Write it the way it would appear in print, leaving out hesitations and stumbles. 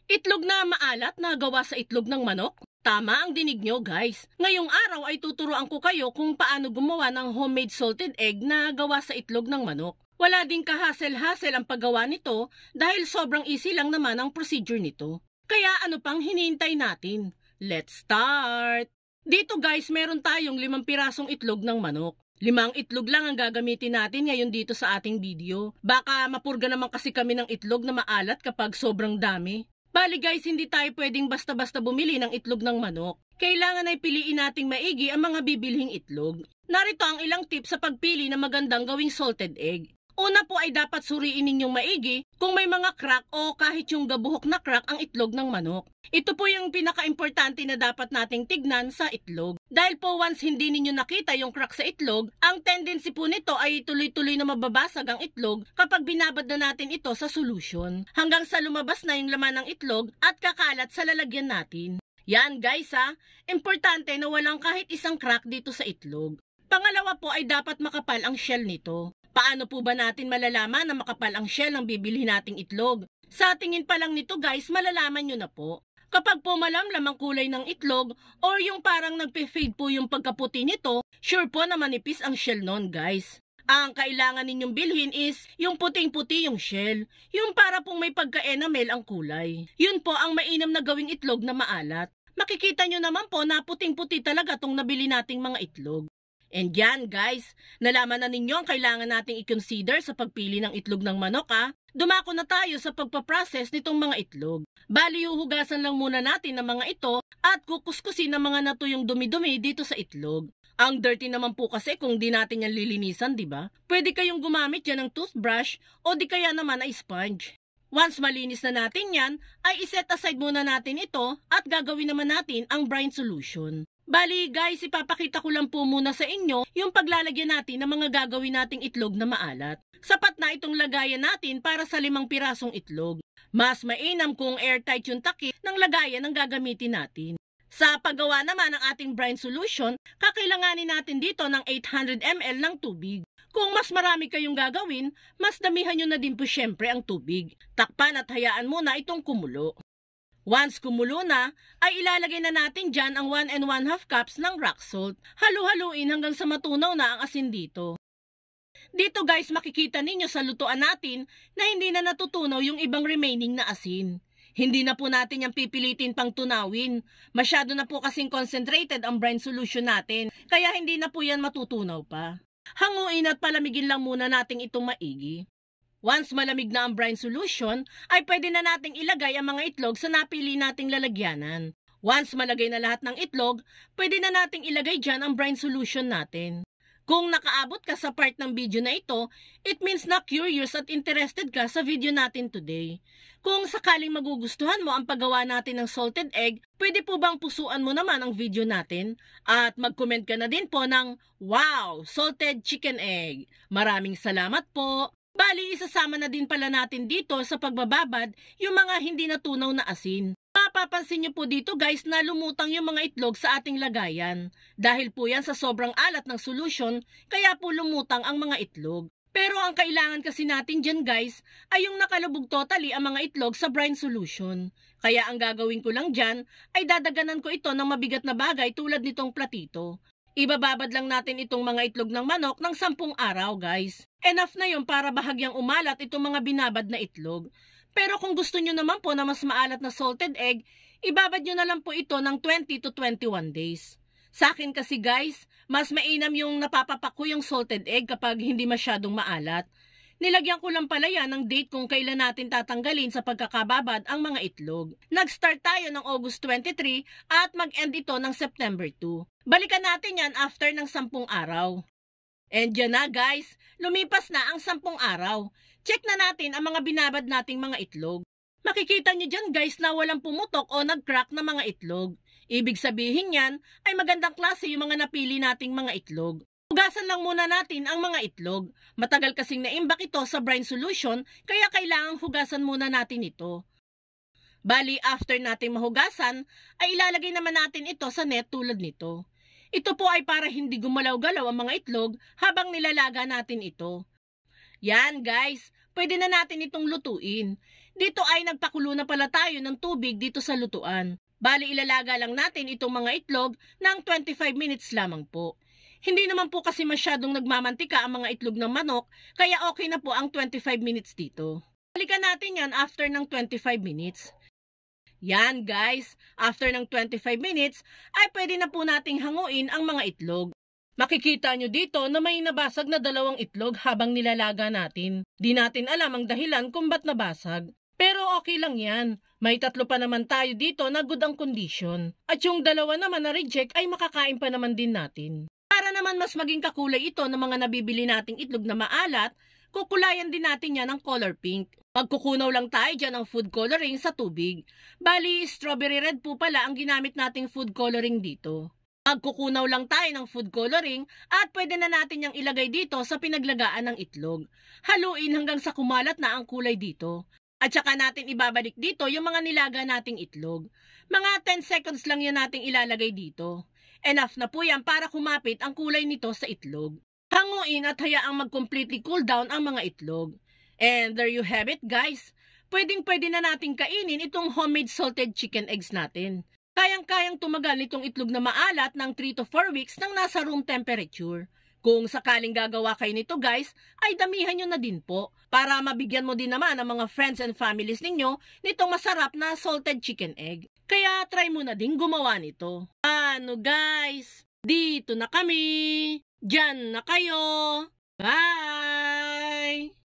Itlog na maalat na gawa sa itlog ng manok? Tama ang dinig nyo guys. Ngayong araw ay tuturuan ko kayo kung paano gumawa ng homemade salted egg na gawa sa itlog ng manok. Wala ding kahasel-hasel ang paggawa nito dahil sobrang easy lang naman ang procedure nito. Kaya ano pang hinihintay natin? Let's start! Dito guys, meron tayong 5 pirasong itlog ng manok. 5 itlog lang ang gagamitin natin ngayon dito sa ating video. Baka mapurga naman kasi kami ng itlog na maalat kapag sobrang dami. Bali guys, hindi tayo pwedeng basta-basta bumili ng itlog ng manok. Kailangan ay piliin nating maigi ang mga bibilhing itlog. Narito ang ilang tips sa pagpili ng magandang gawing salted egg. Una po ay dapat suriin ninyong maigi kung may mga crack o kahit yung gabuhok na crack ang itlog ng manok. Ito po yung pinaka-importante na dapat nating tignan sa itlog. Dahil po once hindi ninyo nakita yung crack sa itlog, ang tendency po nito ay tuloy-tuloy na mababasag ang itlog kapag binabad na natin ito sa solution. Hanggang sa lumabas na yung laman ng itlog at kakalat sa lalagyan natin. Yan guys importante na walang kahit isang crack dito sa itlog. Pangalawa po ay dapat makapal ang shell nito. Paano po ba natin malalaman na makapal ang shell ng bibilhin nating itlog? Sa tingin pa lang nito guys, malalaman nyo na po. Kapag po malamlam ang kulay ng itlog or yung parang nagpe-fade po yung pagkaputi nito, sure po na manipis ang shell nun guys. Ang kailangan ninyong bilhin is yung puting-puti yung shell, yung para pong may pagka-enamel ang kulay. Yun po ang mainam na gawing itlog na maalat. Makikita nyo naman po na puting-puti talaga tong nabili nating mga itlog. And yan guys, nalaman na ninyo ang kailangan nating i-consider sa pagpili ng itlog ng manok Dumako na tayo sa pagpaprocess nitong mga itlog. Bali huhugasan lang muna natin ang mga ito at kukuskusin ang mga natuyong dumi-dumi dito sa itlog. Ang dirty naman po kasi kung di natin yan lilinisan, di ba? Pwede kayong gumamit yan ng toothbrush o di kaya naman ay sponge. Once malinis na natin yan, ay iset aside muna natin ito at gagawin naman natin ang brine solution. Bali guys, ipapakita ko lang po muna sa inyo yung paglalagyan natin ng mga gagawin nating itlog na maalat. Sapat na itong lagayan natin para sa 5 pirasong itlog. Mas mainam kung airtight yung takip ng lagayan ng gagamitin natin. Sa paggawa naman ng ating brine solution, kakailanganin natin dito ng 800 ml ng tubig. Kung mas marami kayong gagawin, mas damihan nyo na din po syempre ang tubig. Takpan at hayaan muna itong kumulo. Once kumulo na, ay ilalagay na natin dyan ang 1 1/2 cups ng rock salt. Halu-haluin hanggang sa matunaw na ang asin dito. Dito guys, makikita ninyo sa lutuan natin na hindi na natutunaw yung ibang remaining na asin. Hindi na po natin yung pipilitin pang tunawin. Masyado na po kasing concentrated ang brine solution natin, kaya hindi na po yan matutunaw pa. Hanguin at palamigin lang muna natin itong maigi. Once malamig na ang brine solution, ay pwede na nating ilagay ang mga itlog sa napili nating lalagyanan. Once malagay na lahat ng itlog, pwede na nating ilagay dyan ang brine solution natin. Kung nakaabot ka sa part ng video na ito, it means na curious at interested ka sa video natin today. Kung sakaling magugustuhan mo ang paggawa natin ng salted egg, pwede po bang pusuan mo naman ang video natin? At mag-comment ka na din po ng, "Wow! Salted chicken egg!" Maraming salamat po! Bali, isasama na din pala natin dito sa pagbababad yung mga hindi natunaw na asin. Mapapansin nyo po dito guys na lumutang yung mga itlog sa ating lagayan. Dahil po yan sa sobrang alat ng solution, kaya po lumutang ang mga itlog. Pero ang kailangan kasi natin dyan guys, ay yung nakalubog totally ang mga itlog sa brine solution. Kaya ang gagawin ko lang dyan, ay dadaganan ko ito ng mabigat na bagay tulad nitong platito. Ibababad lang natin itong mga itlog ng manok ng 10 araw guys. Enough na yun para bahagyang umalat itong mga binabad na itlog. Pero kung gusto nyo naman po na mas maalat na salted egg, ibabad nyo na lang po ito ng 20 to 21 days. Sa akin kasi guys, mas mainam yung napapapak ko yung salted egg kapag hindi masyadong maalat. Nilagyan ko lang pala yan ng date kung kailan natin tatanggalin sa pagkakababad ang mga itlog. Nag-start tayo ng August 23 at mag-end ito ng September 2. Balikan natin yan after ng 10 araw. And yan na guys, lumipas na ang 10 araw. Check na natin ang mga binabad nating mga itlog. Makikita nyo dyan guys na walang pumutok o nag-crack na mga itlog. Ibig sabihin yan ay magandang klase yung mga napili nating mga itlog. Hugasan lang muna natin ang mga itlog. Matagal kasing naimbak ito sa brine solution, kaya kailangang hugasan muna natin ito. Bali, after natin mahugasan, ay ilalagay naman natin ito sa net tulad nito. Ito po ay para hindi gumalaw-galaw ang mga itlog habang nilalaga natin ito. Yan guys, pwede na natin itong lutuin. Dito ay nagpakulo na pala tayo ng tubig dito sa lutuan. Bali ilalaga lang natin itong mga itlog ng 25 minutes lamang po. Hindi naman po kasi masyadong nagmamantika ang mga itlog ng manok, kaya okay na po ang 25 minutes dito. Balikan natin yan after ng 25 minutes. Yan guys, after ng 25 minutes ay pwede na po nating hanguin ang mga itlog. Makikita nyo dito na may nabasag na 2 itlog habang nilalaga natin. Di natin alam ang dahilan kung ba't nabasag. Pero okay lang yan. May 3 pa naman tayo dito na good ang condition. At yung 2 naman na reject ay makakain pa naman din natin. Para naman mas maging kakulay ito ng mga nabibili nating itlog na maalat, kukulayan din natin yan ng color pink. Magkukunaw lang tayo dyan ng food coloring sa tubig. Bali, strawberry red po pala ang ginamit nating food coloring dito. Magkukunaw lang tayo ng food coloring at pwede na natin yung ilagay dito sa pinaglagaan ng itlog. Haluin hanggang sa kumalat na ang kulay dito. At saka natin ibabalik dito yung mga nilaga nating itlog. Mga 10 seconds lang yan nating ilalagay dito. Enough na po yan para kumapit ang kulay nito sa itlog. Hanguin at hayaang mag-completely cool down ang mga itlog. And there you have it guys. Pwedeng-pwede na nating kainin itong homemade salted chicken eggs natin. Kayang-kayang tumagal nitong itlog na maalat ng 3 to 4 weeks nang nasa room temperature. Kung sakaling gagawa kayo nito guys, ay damihan nyo na din po para mabigyan mo din naman ang mga friends and families ninyo nitong masarap na salted chicken egg. Kaya try mo na din gumawa nito. Ano guys? Dito na kami! Diyan na kayo! Bye!